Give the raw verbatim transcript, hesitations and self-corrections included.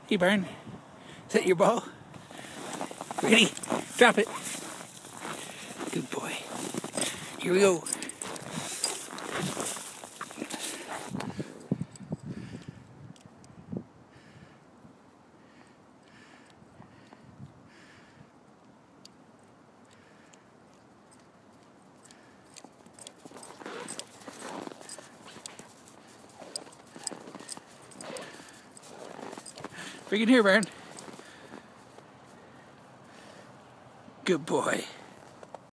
Hey, Barn. Is that your ball? Ready? Drop it. Good boy. Here we go. Bring it here, Barn. Good boy.